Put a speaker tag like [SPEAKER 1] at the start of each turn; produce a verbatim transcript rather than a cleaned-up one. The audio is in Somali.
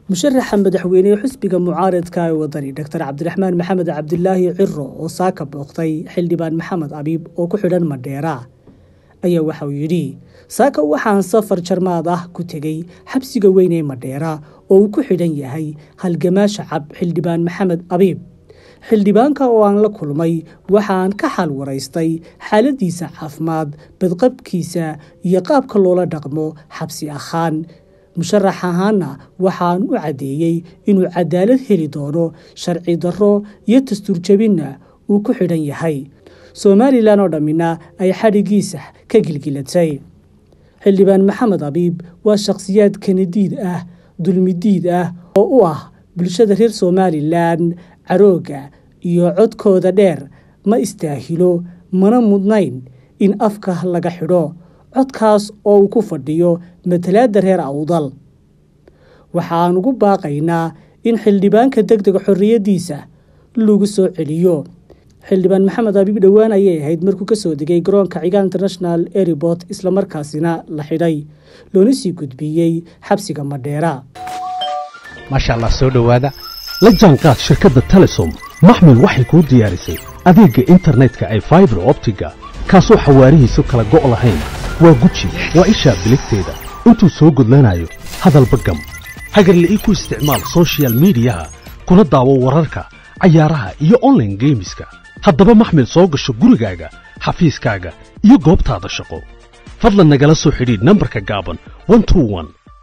[SPEAKER 1] musharaxa madaxweyne xisbiga mucaaradka ee wadani Doctor Cabdiraxmaan Maxamed Cabdilaahi Ciro oo saaka booqtay xildhibaan Maxamed Abiib oo ku xidhan Mandheera ayaa waxa uu yiri saaka waxaan safar jarmaad ah ku tagay xabsiga weyn ee Mandheera oo uu ku xidhan yahay halgamaa shacab xildhibaan Maxamed Abiib xildhibaanka oo aan la kulmay waxaan ka xal waraystay xaaladiisa caafimaad badqabkiisa iyo qaabka loola dhaqmo xabsi ahaan musharax ahaana waxaan u cadeeyay inuu cadaalad heli doono sharci darro iyo dastuur jabinna uu ku xidhan yahay Somaliland oo dhamina ay xarigiisa ka gilgilatay xildhibaan Maxamed Abiib waa shakhsiyaad kanadiid ah dulmidiid ah oo u ah bulshada reer Somaliland carooga iyo codkooda dheer ma istaahilo mana mudnayn in afka laga xidho codkaas oo uu ku fadhiyo matalaada reer Awdal waxaan ugu baaqaynaa in xildhibaanka degdega xorriyadiisa lagu soo celiyo xildhibaan Maxamed Abiib dhawaan ayay ahayd markuu ka soo degay garoonka Cigaal International Airport isla markaasina la xidhay loona sii gudbiyay xabsiga Mandheera
[SPEAKER 2] masha Allah soo dhawaada la jaanqaad shirkadda Telesom maxmil waxay ku diyaarisay adeega internetka ay fiber optiga kaasoo xawaarihiisu kala go' lahayn waa guji waa isha biligteeda intuu soo gudlanayo hadalba gam hagarle ii ku isticmaal social media kuna daawo wararka cayaaraha iyo online gameska haddaba maxmil soo gasho gurigaaga xafiiskaaga iyo goobtaada shaqo fadlan nagala soo xidhiidh nambarka gaaban one two one